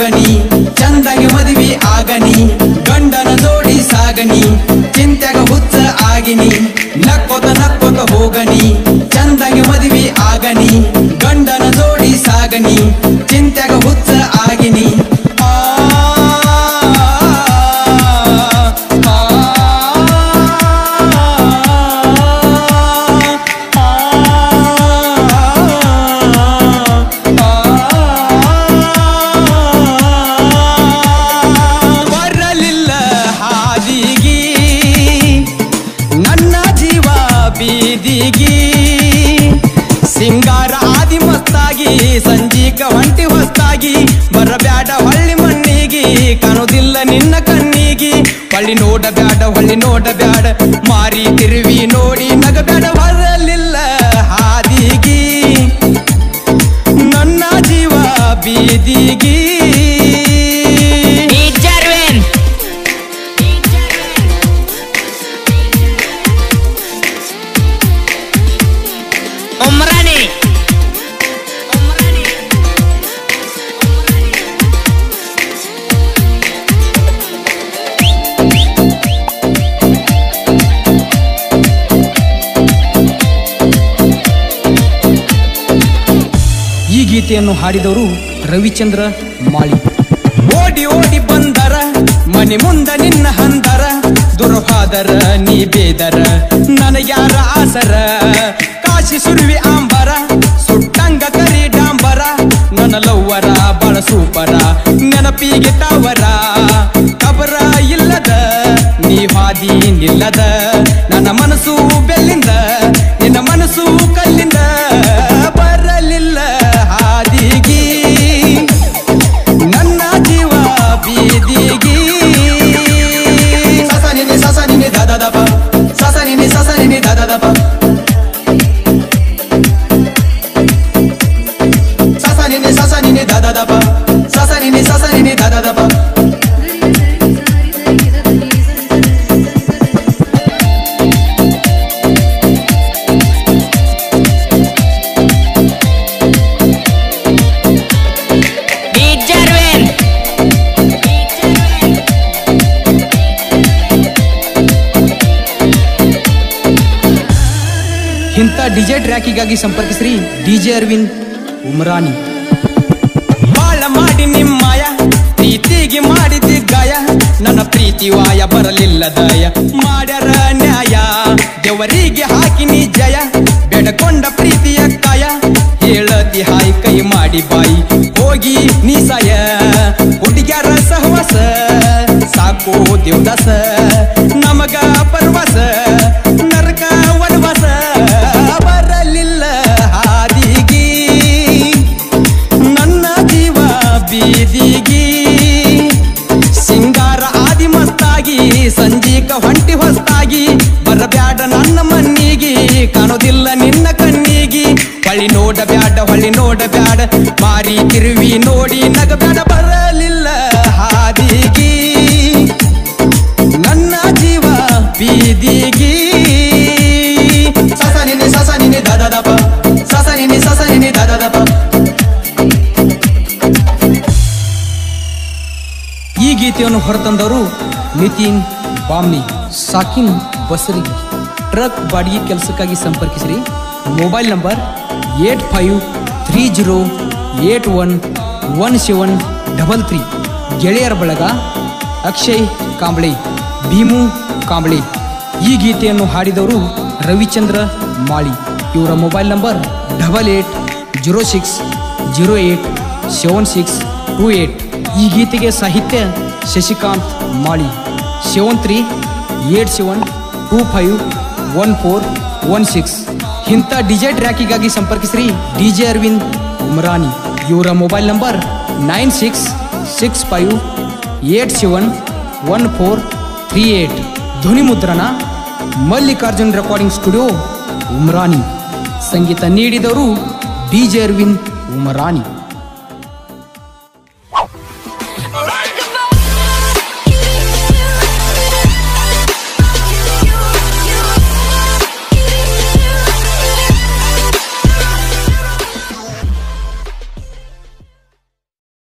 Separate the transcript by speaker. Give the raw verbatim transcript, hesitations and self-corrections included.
Speaker 1: ಹೋಗನಿ ಚಂದಗೆ ಮದುವೆ ಆಗನಿ ಗಂಡನ ಜೋಡಿ ಸಾಗನಿ ಚಿಂತೆಗ ಹುಚ್ಚ ಆಗಿನಿ ನಕ್ಕೋತ ನಕ್ಕೋತ ಹೋಗನಿ ಚಂದಗೆ ಮದುವೆ ಆಗನಿ ಗಂಡನ ಜೋಡಿ ಸಾಗನಿ ಚಿಂತೆಗ ಹುಚ್ಚ ಆಗಿನಿ ಸಿಂಗಾರ ಆದಿ ಮಸ್ತಾಗಿ ಸಂಜೀಕ ಹೊಂಟಿ ಹೊಸ್ತಾಗಿ ಬರಬ್ಯಾಡ ಹೊಳ್ಳಿ ಮಣ್ಣಿಗಿ ಕಾಣುವುದಿಲ್ಲ ನಿನ್ನ ಕಣ್ಣಿಗಿ ಹೊಳ್ಳಿ ನೋಡಬ್ಯಾಡ ಹೊಳ್ಳಿ ನೋಡಬ್ಯಾಡ ಮಾರಿ ತಿರುವಿ ನೋಡಿ ನಗಬ್ಯಾಡ ಬರಲಿಲ್ಲ ಹಾದಿಗಿ ನನ್ನ ಜೀವ ಬೀದಿಗಿ
Speaker 2: ಈ ಗೀತೆಯನ್ನು ಹಾಡಿದವರು ರವಿಚಂದ್ರ ಮಾಳಿ.
Speaker 1: ಓಡಿ ಓಡಿ ಬಂದರ ಮನೆ ಮುಂದ ನಿನ್ನ ಹಂದರ ದುರ್ವಾದರ ನೀ ಬೇದರ ನನಗ್ಯಾರ ಆಸರ ಕಾಶಿ ಸುರುವಿ ಆಂಬರ ಸುಟ್ಟಂಗ ಕರಿ ಡಾಂಬರ ನನ್ನ ಲವ್ವರ ಬಾಳ ಸೂಪರ ನೆನಪಿಗೆ ತಾವರ ಕಬರ ಇಲ್ಲದ ನೀ ಹಾದಿ ನಿಲ್ಲದ ನನ್ನ ಮನಸ್ಸು ಬೆಲ್ಲಿಂದ ನಿನ್ನ ಮನಸ್ಸು ಕಲ್ಲಿಂದ ಬರಲಿಲ್ಲ ಹಾದಿಗಿ ನನ್ನ ಜೀವ ಬೀದಿಗಿ ಸಸ ನಿನಿ ಸಸ ನಿನಿ ದಾದ ದಪ ಸಸ ನಿನಿ ಸಸ ನಿನಿ ದಾದ ದಪ ಸಸ ನಿನಿ ಸಸ ನಿನಿ ದಾದ ದಪ ಸಸ ನಿನಿ ಸಸ ನಿನಿ ದಾದ ದಪ
Speaker 2: ಇಂಥ ಡಿಜೆ ಟ್ರ್ಯಾಕಿಗಾಗಿ ಸಂಪರ್ಕಿಸ್ರಿ ಡಿಜೆ ಅರವಿಂದ್ ಉಮ್ರಾನಿ.
Speaker 1: ಬಾಳ ಮಾಡಿ ನಿಮ್ಮಯ ಪ್ರೀತಿಗೆ ಮಾಡಿದ ಗಾಯ ನನ್ನ ಪ್ರೀತಿ ವಾಯ ಬರಲಿಲ್ಲ ದಯ ಮಾಡ್ಯಾರ ನ್ಯಾಯ ದೇವರಿಗೆ ಹಾಕಿನಿ ಜಯ ಬೆಡಕೊಂಡ ಪ್ರೀತಿಯ ಕಾಯ ಹೇಳತಿ ಹಾಯ್ ಕೈ ಮಾಡಿ ಬಾಯಿ ಹೋಗಿ ನೀಸಾಯ ಹುಡುಗ್ಯಾರ ಸಹವಾಸ ಸಾಕು ದೇವದಾಸ ನಮಗ ಪರ್ವಾಸ ನರಕ ವನವಾಸ ಬರಲಿಲ್ಲ ಹಾದಿಗಿ ನನ್ನ ಜೀವ ಬೀದಿಗಿ ಸಿಂಗಾರ ಆದಿ ಮಸ್ತಾಗಿ ಸಂಜೀಕ ಹೊಂಟಿ ಹೊಸ್ತಾಗಿ ಬರಬ್ಯಾಡ ನನ್ನ ಮಣ್ಣಿಗಿ ಕಾಣೋದಿಲ್ಲ ನಿನ್ನ ಕಣ್ಣಿಗಿ ಹೊಳ್ಳಿ ನೋಡಬ್ಯಾಡ ಹೊಳ್ಳಿ ನೋಡಬ್ಯಾಡ ಮಾರಿ ತಿರುವಿ ನೋಡಿ ನಗಬ್ಯಾಡ ಬರಲಿಲ್ಲ ಹಾದಿಗಿ ನನ್ನ ಜೀವ ಬೀದಿಗಿ ಸಸ ನಿನಿ ಸಸ ನಿನಿ ದಾದ ದಪ ಸಸ ನಿನಿ ಸಸ ನಿನಿ ದಾದ ದಪ.
Speaker 2: ಈ ಗೀತೆಯನ್ನು ಹೊರತಂದವರು ನಿತಿನ್ ಬಾಮ್ನಿ, ಸಾಕಿನ್ ಬಸರಿಗೆ. ಟ್ರಕ್ ಬಾಡಿಗೆ ಕೆಲಸಕ್ಕಾಗಿ ಸಂಪರ್ಕಿಸಿರಿ. Mobile number eight five three zero eight one one seven double three. ಗೆಳೆಯರ ಬಳಗ ಅಕ್ಷಯ್ ಕಾಂಬ್ಳೆ, ಭೀಮು ಕಾಂಬ್ಳೆ. ಈ ಗೀತೆಯನ್ನು ಹಾಡಿದವರು ರವಿಚಂದ್ರ ಮಾಳಿ. ಇವರ mobile number double eight zero six zero eight seven six two eight. ಈ ಗೀತೆಗೆ ಸಾಹಿತ್ಯ Shashikant Mali. Seven three eight seven two five one four one six. ಇಂಥ DJ ಟ್ರ್ಯಾಕಿಗಾಗಿ ಸಂಪರ್ಕಿಸ್ರಿ ಡಿಜೆ ಅರವಿಂದ್ ಉಮ್ರಾನಿ. ಇವರ mobile number nine six six five eight seven one four three eight. ಧ್ವನಿ ಮುದ್ರಣ Mallikarjun recording studio Umrani. ಸಂಗೀತ ನೀಡಿದವರು ಡಿಜೆ ಅರವಿಂದ್ ಉಮ್ರಾನಿ.